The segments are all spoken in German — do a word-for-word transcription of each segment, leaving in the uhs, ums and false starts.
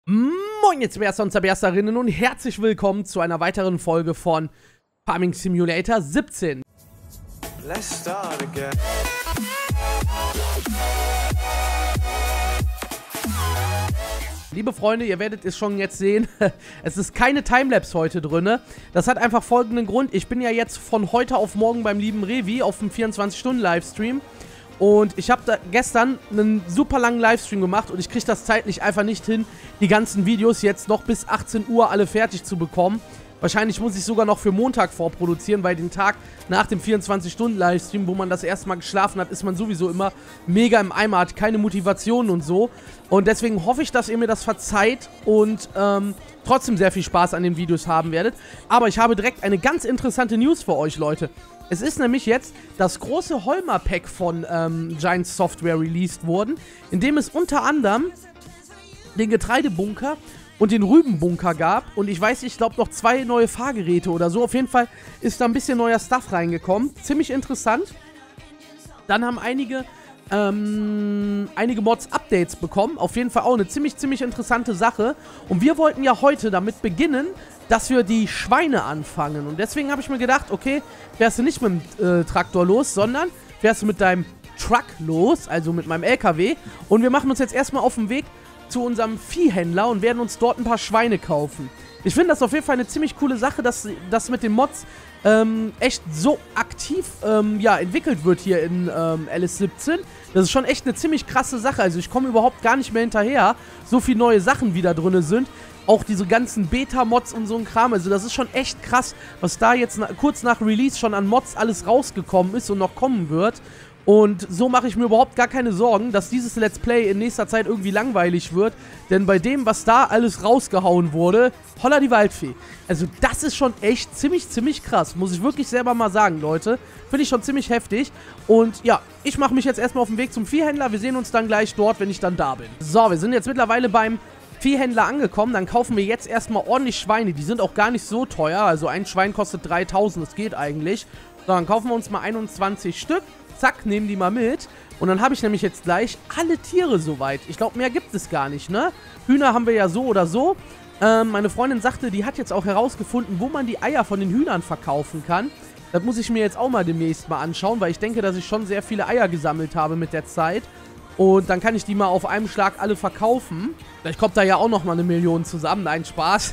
Moin jetzt Berster und Zerbersterinnen und herzlich willkommen zu einer weiteren Folge von Farming Simulator siebzehn. Let's start again. Liebe Freunde, ihr werdet es schon jetzt sehen, es ist keine Timelapse heute drin. Das hat einfach folgenden Grund. Ich bin ja jetzt von heute auf morgen beim lieben Revi auf dem vierundzwanzig Stunden Livestream. Und ich habe da gestern einen super langen Livestream gemacht und ich kriege das zeitlich einfach nicht hin, die ganzen Videos jetzt noch bis achtzehn Uhr alle fertig zu bekommen. Wahrscheinlich muss ich sogar noch für Montag vorproduzieren, weil den Tag nach dem vierundzwanzig Stunden Livestream, wo man das erste Mal geschlafen hat, ist man sowieso immer mega im Eimer, hat keine Motivation und so. Und deswegen hoffe ich, dass ihr mir das verzeiht und ähm, trotzdem sehr viel Spaß an den Videos haben werdet. Aber ich habe direkt eine ganz interessante News für euch, Leute. Es ist nämlich jetzt das große Holmer-Pack von ähm, Giant Software released worden, in dem es unter anderem den Getreidebunker und den Rübenbunker gab. Und ich weiß, ich glaube noch zwei neue Fahrgeräte oder so. Auf jeden Fall ist da ein bisschen neuer Stuff reingekommen. Ziemlich interessant. Dann haben einige, ähm, einige Mods Updates bekommen. Auf jeden Fall auch eine ziemlich, ziemlich interessante Sache. Und wir wollten ja heute damit beginnen, dass wir die Schweine anfangen. Und deswegen habe ich mir gedacht, okay, fährst du nicht mit dem äh, Traktor los, sondern fährst du mit deinem Truck los, also mit meinem L K W. Und wir machen uns jetzt erstmal auf den Weg zu unserem Viehhändler und werden uns dort ein paar Schweine kaufen. Ich finde das auf jeden Fall eine ziemlich coole Sache, dass das mit den Mods ähm, echt so aktiv ähm, ja, entwickelt wird hier in ähm, L S siebzehn. Das ist schon echt eine ziemlich krasse Sache. Also ich komme überhaupt gar nicht mehr hinterher, so viele neue Sachen wie da drin sind. Auch diese ganzen Beta-Mods und so ein Kram. Also das ist schon echt krass, was da jetzt na kurz nach Release schon an Mods alles rausgekommen ist und noch kommen wird. Und so mache ich mir überhaupt gar keine Sorgen, dass dieses Let's Play in nächster Zeit irgendwie langweilig wird. Denn bei dem, was da alles rausgehauen wurde, holla die Waldfee. Also das ist schon echt ziemlich, ziemlich krass. Muss ich wirklich selber mal sagen, Leute. Finde ich schon ziemlich heftig. Und ja, ich mache mich jetzt erstmal auf den Weg zum Viehhändler. Wir sehen uns dann gleich dort, wenn ich dann da bin. So, wir sind jetzt mittlerweile beim Viehhändler angekommen. Dann kaufen wir jetzt erstmal ordentlich Schweine. Die sind auch gar nicht so teuer. Also ein Schwein kostet dreitausend. Das geht eigentlich. So, dann kaufen wir uns mal einundzwanzig Stück. Zack, nehmen die mal mit. Und dann habe ich nämlich jetzt gleich alle Tiere soweit. Ich glaube, mehr gibt es gar nicht, ne? Hühner haben wir ja so oder so. Ähm, meine Freundin sagte, die hat jetzt auch herausgefunden, wo man die Eier von den Hühnern verkaufen kann. Das muss ich mir jetzt auch mal demnächst mal anschauen, weil ich denke, dass ich schon sehr viele Eier gesammelt habe mit der Zeit. Und dann kann ich die mal auf einem Schlag alle verkaufen. Vielleicht kommt da ja auch nochmal eine Million zusammen. Nein, Spaß.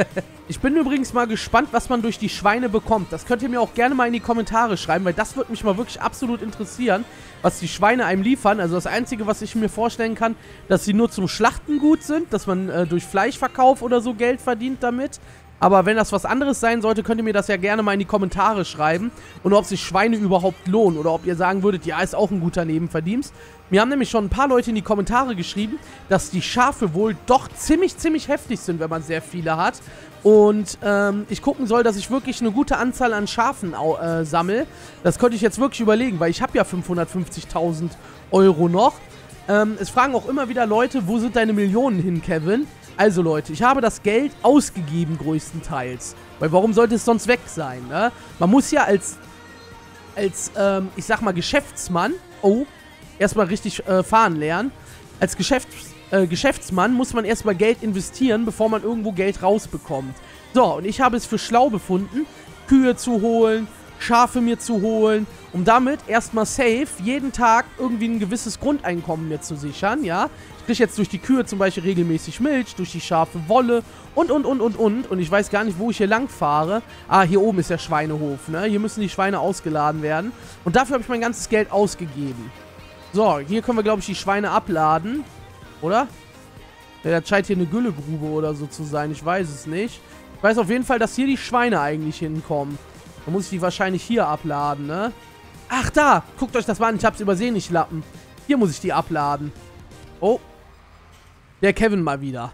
Ich bin übrigens mal gespannt, was man durch die Schweine bekommt. Das könnt ihr mir auch gerne mal in die Kommentare schreiben, weil das würde mich mal wirklich absolut interessieren, was die Schweine einem liefern. Also das Einzige, was ich mir vorstellen kann, dass sie nur zum Schlachten gut sind, dass man äh, durch Fleischverkauf oder so Geld verdient damit. Aber wenn das was anderes sein sollte, könnt ihr mir das ja gerne mal in die Kommentare schreiben. Und ob sich Schweine überhaupt lohnen. Oder ob ihr sagen würdet, ja, ist auch ein guter Nebenverdienst. Mir haben nämlich schon ein paar Leute in die Kommentare geschrieben, dass die Schafe wohl doch ziemlich, ziemlich heftig sind, wenn man sehr viele hat. Und ähm, ich gucken soll, dass ich wirklich eine gute Anzahl an Schafen äh, sammle. Das könnte ich jetzt wirklich überlegen, weil ich habe ja fünfhundertfünfzigtausend Euro noch. Ähm, es fragen auch immer wieder Leute, wo sind deine Millionen hin, Kevin? Also Leute, ich habe das Geld ausgegeben größtenteils. Weil warum sollte es sonst weg sein, ne? Man muss ja als, als ähm, ich sag mal, Geschäftsmann, oh, erstmal richtig äh, fahren lernen. Als Geschäfts, äh, Geschäftsmann muss man erstmal Geld investieren, bevor man irgendwo Geld rausbekommt. So, und ich habe es für schlau befunden, Kühe zu holen, Schafe mir zu holen, um damit erstmal safe jeden Tag irgendwie ein gewisses Grundeinkommen mir zu sichern, ja. Ich kriege jetzt durch die Kühe zum Beispiel regelmäßig Milch, durch die Schafe Wolle und, und, und, und, und. Und ich weiß gar nicht, wo ich hier lang fahre. Ah, hier oben ist der Schweinehof, ne. Hier müssen die Schweine ausgeladen werden. Und dafür habe ich mein ganzes Geld ausgegeben. So, hier können wir, glaube ich, die Schweine abladen. Oder? Ja, das scheint hier eine Güllegrube oder so zu sein. Ich weiß es nicht. Ich weiß auf jeden Fall, dass hier die Schweine eigentlich hinkommen. Dann muss ich die wahrscheinlich hier abladen, ne? Ach, da! Guckt euch das mal an. Ich hab's übersehen, nicht Lappen. Hier muss ich die abladen. Oh. Der Kevin mal wieder.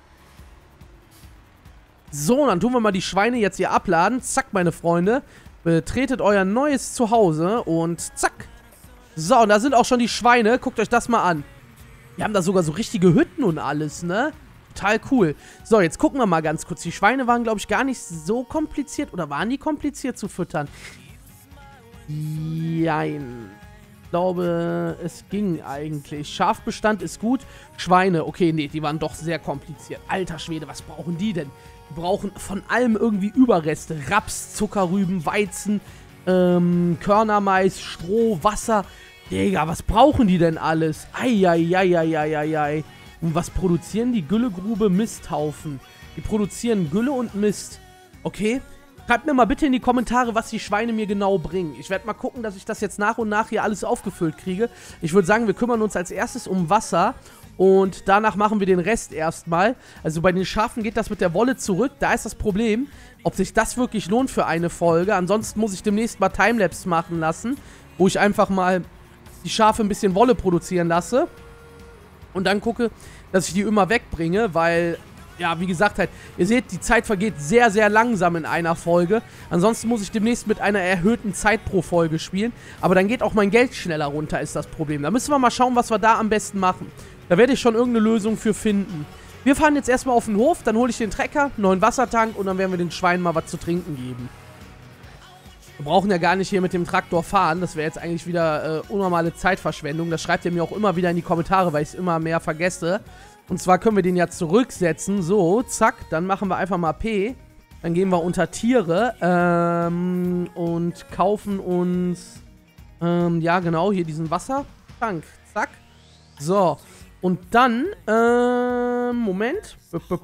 So, dann tun wir mal die Schweine jetzt hier abladen. Zack, meine Freunde. Betretet euer neues Zuhause und zack. So, und da sind auch schon die Schweine. Guckt euch das mal an. Wir haben da sogar so richtige Hütten und alles, ne? Total cool. So, jetzt gucken wir mal ganz kurz. Die Schweine waren, glaube ich, gar nicht so kompliziert. Oder waren die kompliziert zu füttern? Jein. glaube, es ging eigentlich. Schafbestand ist gut. Schweine, okay, nee, die waren doch sehr kompliziert. Alter Schwede, was brauchen die denn? Die brauchen von allem irgendwie Überreste. Raps, Zuckerrüben, Weizen, ähm, Körnermais, Stroh, Wasser. Digga, was brauchen die denn alles? Eieieiei. Und was produzieren die? Güllegrube, Misthaufen. Die produzieren Gülle und Mist. Okay. Schreibt mir mal bitte in die Kommentare, was die Schweine mir genau bringen. Ich werde mal gucken, dass ich das jetzt nach und nach hier alles aufgefüllt kriege. Ich würde sagen, wir kümmern uns als erstes um Wasser. Und danach machen wir den Rest erstmal. Also bei den Schafen geht das mit der Wolle zurück. Da ist das Problem, ob sich das wirklich lohnt für eine Folge. Ansonsten muss ich demnächst mal Timelapse machen lassen, wo ich einfach mal die Schafe ein bisschen Wolle produzieren lasse. Und dann gucke, dass ich die immer wegbringe, weil, ja, wie gesagt halt, ihr seht, die Zeit vergeht sehr, sehr langsam in einer Folge. Ansonsten muss ich demnächst mit einer erhöhten Zeit pro Folge spielen. Aber dann geht auch mein Geld schneller runter, ist das Problem. Da müssen wir mal schauen, was wir da am besten machen. Da werde ich schon irgendeine Lösung für finden. Wir fahren jetzt erstmal auf den Hof, dann hole ich den Trecker, einen neuen Wassertank und dann werden wir den Schweinen mal was zu trinken geben. Wir brauchen ja gar nicht hier mit dem Traktor fahren. Das wäre jetzt eigentlich wieder äh, unnormale Zeitverschwendung. Das schreibt ihr mir auch immer wieder in die Kommentare, weil ich es immer mehr vergesse. Und zwar können wir den ja zurücksetzen. So, zack. Dann machen wir einfach mal P. Dann gehen wir unter Tiere ähm, und kaufen uns, ähm, ja genau, hier diesen Wassertank. Zack. So. Und dann, ähm, Moment.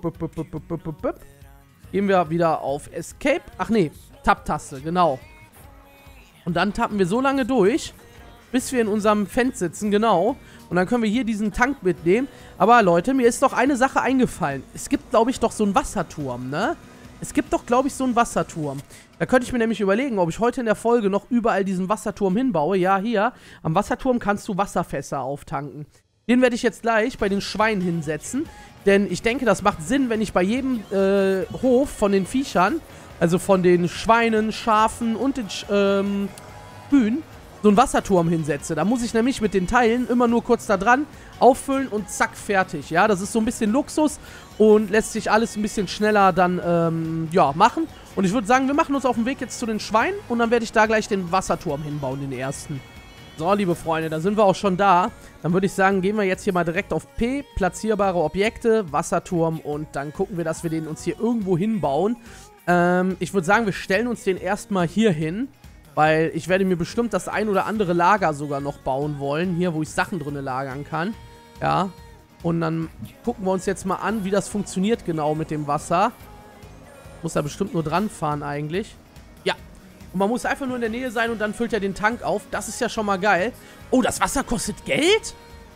Gehen wir wieder auf Escape. Ach nee, Tab-Taste, genau. Und dann tappen wir so lange durch, bis wir in unserem Fenster sitzen, genau. Und dann können wir hier diesen Tank mitnehmen. Aber Leute, mir ist doch eine Sache eingefallen. Es gibt, glaube ich, doch so einen Wasserturm, ne? Es gibt doch, glaube ich, so einen Wasserturm. Da könnte ich mir nämlich überlegen, ob ich heute in der Folge noch überall diesen Wasserturm hinbaue. Ja, hier, am Wasserturm kannst du Wasserfässer auftanken. Den werde ich jetzt gleich bei den Schweinen hinsetzen. Denn ich denke, das macht Sinn, wenn ich bei jedem äh, Hof von den Viechern, also von den Schweinen, Schafen und den ähm, Kühen, so einen Wasserturm hinsetze. Da muss ich nämlich mit den Teilen immer nur kurz da dran auffüllen und zack, fertig. Ja, das ist so ein bisschen Luxus und lässt sich alles ein bisschen schneller dann, ähm, ja, machen. Und ich würde sagen, wir machen uns auf den Weg jetzt zu den Schweinen und dann werde ich da gleich den Wasserturm hinbauen, den ersten. So, liebe Freunde, da sind wir auch schon da. Dann würde ich sagen, gehen wir jetzt hier mal direkt auf P, platzierbare Objekte, Wasserturm und dann gucken wir, dass wir den uns hier irgendwo hinbauen. Ähm, ich würde sagen, wir stellen uns den erstmal hier hin, weil ich werde mir bestimmt das ein oder andere Lager sogar noch bauen wollen, hier, wo ich Sachen drin lagern kann. Ja, und dann gucken wir uns jetzt mal an, wie das funktioniert genau mit dem Wasser. Muss da bestimmt nur dran fahren eigentlich. Ja. Und man muss einfach nur in der Nähe sein und dann füllt er den Tank auf. Das ist ja schon mal geil. Oh, das Wasser kostet Geld?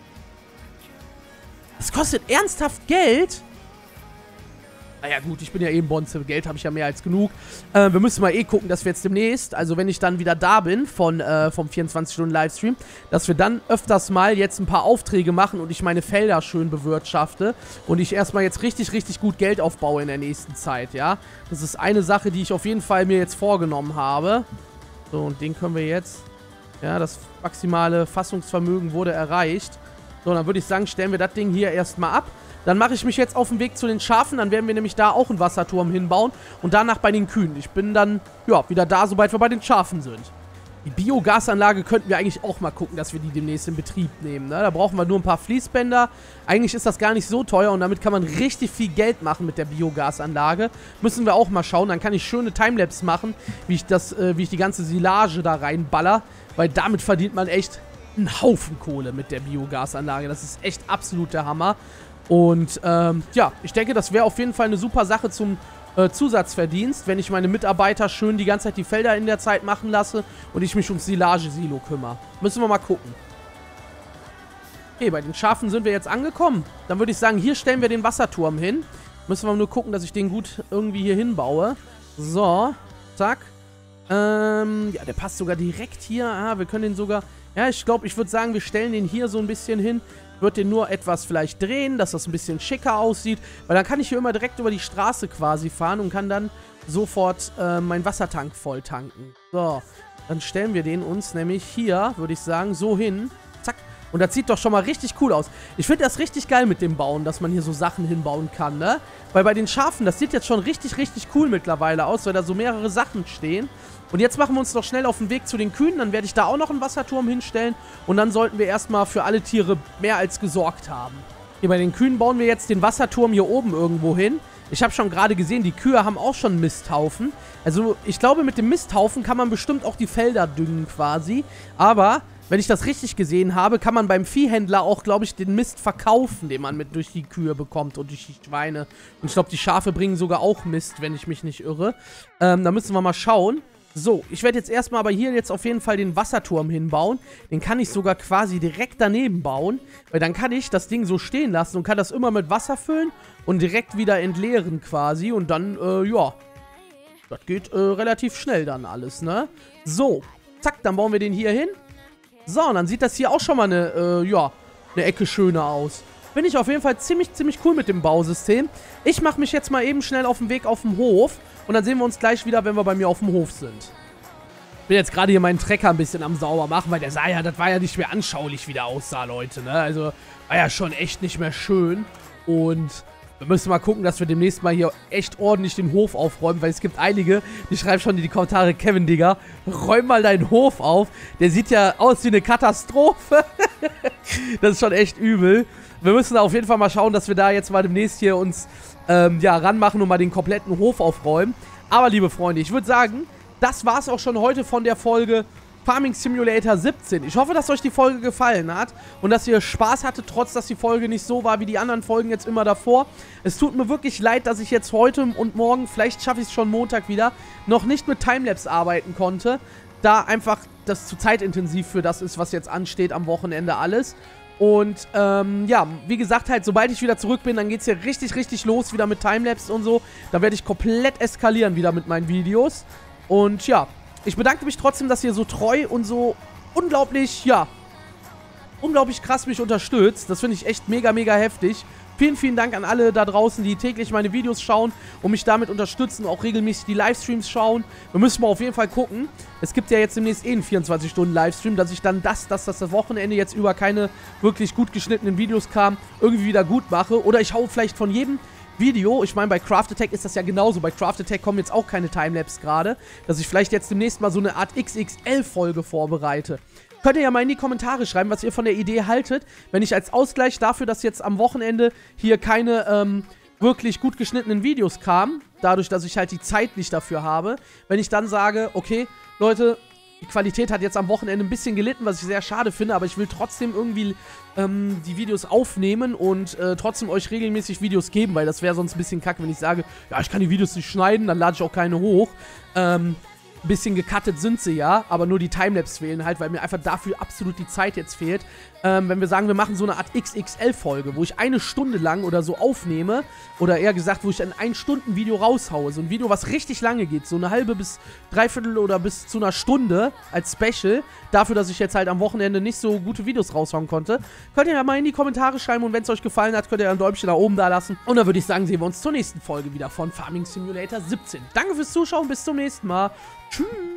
Das kostet ernsthaft Geld? Naja gut, ich bin ja eben Bonze. Geld habe ich ja mehr als genug. Äh, wir müssen mal eh gucken, dass wir jetzt demnächst, also wenn ich dann wieder da bin von, äh, vom vierundzwanzig-Stunden-Livestream, dass wir dann öfters mal jetzt ein paar Aufträge machen und ich meine Felder schön bewirtschafte und ich erstmal jetzt richtig, richtig gut Geld aufbaue in der nächsten Zeit, ja. Das ist eine Sache, die ich auf jeden Fall mir jetzt vorgenommen habe. So, und den können wir jetzt, ja, das maximale Fassungsvermögen wurde erreicht. So, dann würde ich sagen, stellen wir das Ding hier erstmal ab. Dann mache ich mich jetzt auf den Weg zu den Schafen. Dann werden wir nämlich da auch einen Wasserturm hinbauen. Und danach bei den Kühen. Ich bin dann, ja, wieder da, sobald wir bei den Schafen sind. Die Biogasanlage könnten wir eigentlich auch mal gucken, dass wir die demnächst in Betrieb nehmen, ne? Da brauchen wir nur ein paar Fließbänder. Eigentlich ist das gar nicht so teuer und damit kann man richtig viel Geld machen mit der Biogasanlage. Müssen wir auch mal schauen. Dann kann ich schöne Timelapse machen, wie ich, das, äh, wie ich die ganze Silage da reinballer. Weil damit verdient man echt einen Haufen Kohle mit der Biogasanlage. Das ist echt absolut der Hammer. Und ähm, ja, ich denke, das wäre auf jeden Fall eine super Sache zum äh, Zusatzverdienst, wenn ich meine Mitarbeiter schön die ganze Zeit die Felder in der Zeit machen lasse und ich mich ums Silage-Silo kümmere. Müssen wir mal gucken. Okay, bei den Schafen sind wir jetzt angekommen. Dann würde ich sagen, hier stellen wir den Wasserturm hin. Müssen wir nur gucken, dass ich den gut irgendwie hier hinbaue. So, zack. Ähm, ja, der passt sogar direkt hier. Ah, wir können den sogar... Ja, ich glaube, ich würde sagen, wir stellen den hier so ein bisschen hin. Ich würde den nur etwas vielleicht drehen, dass das ein bisschen schicker aussieht. Weil dann kann ich hier immer direkt über die Straße quasi fahren und kann dann sofort äh, meinen Wassertank voll tanken. So, dann stellen wir den uns nämlich hier, würde ich sagen, so hin. Zack. Und das sieht doch schon mal richtig cool aus. Ich finde das richtig geil mit dem Bauen, dass man hier so Sachen hinbauen kann, ne? Weil bei den Schafen, das sieht jetzt schon richtig, richtig cool mittlerweile aus, weil da so mehrere Sachen stehen. Und jetzt machen wir uns noch schnell auf den Weg zu den Kühen. Dann werde ich da auch noch einen Wasserturm hinstellen. Und dann sollten wir erstmal für alle Tiere mehr als gesorgt haben. Hier bei den Kühen bauen wir jetzt den Wasserturm hier oben irgendwo hin. Ich habe schon gerade gesehen, die Kühe haben auch schon einen Misthaufen. Also ich glaube, mit dem Misthaufen kann man bestimmt auch die Felder düngen quasi. Aber wenn ich das richtig gesehen habe, kann man beim Viehhändler auch, glaube ich, den Mist verkaufen, den man mit durch die Kühe bekommt und durch die Schweine. Und ich glaube, die Schafe bringen sogar auch Mist, wenn ich mich nicht irre. Ähm, da müssen wir mal schauen. So, ich werde jetzt erstmal aber hier jetzt auf jeden Fall den Wasserturm hinbauen. Den kann ich sogar quasi direkt daneben bauen, weil dann kann ich das Ding so stehen lassen und kann das immer mit Wasser füllen und direkt wieder entleeren quasi. Und dann, äh, ja, das geht äh, relativ schnell dann alles, ne? So, zack, dann bauen wir den hier hin. So, und dann sieht das hier auch schon mal eine, äh, ja, eine Ecke schöner aus. Finde ich auf jeden Fall ziemlich, ziemlich cool mit dem Bausystem. Ich mache mich jetzt mal eben schnell auf den Weg auf den Hof. Und dann sehen wir uns gleich wieder, wenn wir bei mir auf dem Hof sind. Ich bin jetzt gerade hier meinen Trecker ein bisschen am sauber machen, weil der sah ja, das war ja nicht mehr anschaulich, wie der aussah, Leute, ne? Also, war ja schon echt nicht mehr schön. Und wir müssen mal gucken, dass wir demnächst mal hier echt ordentlich den Hof aufräumen, weil es gibt einige, die schreiben schon in die Kommentare, Kevin, Digga, räum mal deinen Hof auf. Der sieht ja aus wie eine Katastrophe. Das ist schon echt übel. Wir müssen auf jeden Fall mal schauen, dass wir da jetzt mal demnächst hier uns ähm, ja, ranmachen und mal den kompletten Hof aufräumen. Aber, liebe Freunde, ich würde sagen, das war's auch schon heute von der Folge Farming Simulator siebzehn. Ich hoffe, dass euch die Folge gefallen hat und dass ihr Spaß hattet, trotz dass die Folge nicht so war wie die anderen Folgen jetzt immer davor. Es tut mir wirklich leid, dass ich jetzt heute und morgen, vielleicht schaffe ich es schon Montag wieder, noch nicht mit Timelapse arbeiten konnte, da einfach das zu zeitintensiv für das ist, was jetzt ansteht am Wochenende alles. Und, ähm, ja, wie gesagt halt, sobald ich wieder zurück bin, dann geht's hier richtig, richtig los wieder mit Timelapse und so. Da werde ich komplett eskalieren wieder mit meinen Videos. Und, ja, ich bedanke mich trotzdem, dass ihr so treu und so unglaublich, ja, unglaublich krass mich unterstützt. Das finde ich echt mega, mega heftig. Vielen, vielen Dank an alle da draußen, die täglich meine Videos schauen und mich damit unterstützen, auch regelmäßig die Livestreams schauen. Wir müssen mal auf jeden Fall gucken. Es gibt ja jetzt demnächst eh einen vierundzwanzig Stunden Livestream, dass ich dann das, dass das Wochenende jetzt über keine wirklich gut geschnittenen Videos kam, irgendwie wieder gut mache. Oder ich hau vielleicht von jedem Video, ich meine, bei Craft Attack ist das ja genauso. Bei Craft Attack kommen jetzt auch keine Timelapse gerade, dass ich vielleicht jetzt demnächst mal so eine Art X X L-Folge vorbereite. Könnt ihr ja mal in die Kommentare schreiben, was ihr von der Idee haltet, wenn ich als Ausgleich dafür, dass jetzt am Wochenende hier keine ähm, wirklich gut geschnittenen Videos kamen, dadurch, dass ich halt die Zeit nicht dafür habe, wenn ich dann sage, okay, Leute, die Qualität hat jetzt am Wochenende ein bisschen gelitten, was ich sehr schade finde, aber ich will trotzdem irgendwie ähm, die Videos aufnehmen und äh, trotzdem euch regelmäßig Videos geben, weil das wäre sonst ein bisschen kacke, wenn ich sage, ja, ich kann die Videos nicht schneiden, dann lade ich auch keine hoch. Ähm, Ein bisschen gecuttet sind sie ja, aber nur die Timelapse fehlen halt, weil mir einfach dafür absolut die Zeit jetzt fehlt. Ähm, wenn wir sagen, wir machen so eine Art X X L-Folge, wo ich eine Stunde lang oder so aufnehme, oder eher gesagt, wo ich ein ein-Stunden-Video raushaue. So ein Video, was richtig lange geht, so eine halbe bis dreiviertel oder bis zu einer Stunde als Special, dafür, dass ich jetzt halt am Wochenende nicht so gute Videos raushauen konnte. Könnt ihr ja mal in die Kommentare schreiben und wenn es euch gefallen hat, könnt ihr ein Däumchen nach oben da lassen. Und dann würde ich sagen, sehen wir uns zur nächsten Folge wieder von Farming Simulator siebzehn. Danke fürs Zuschauen, bis zum nächsten Mal. Tschüss.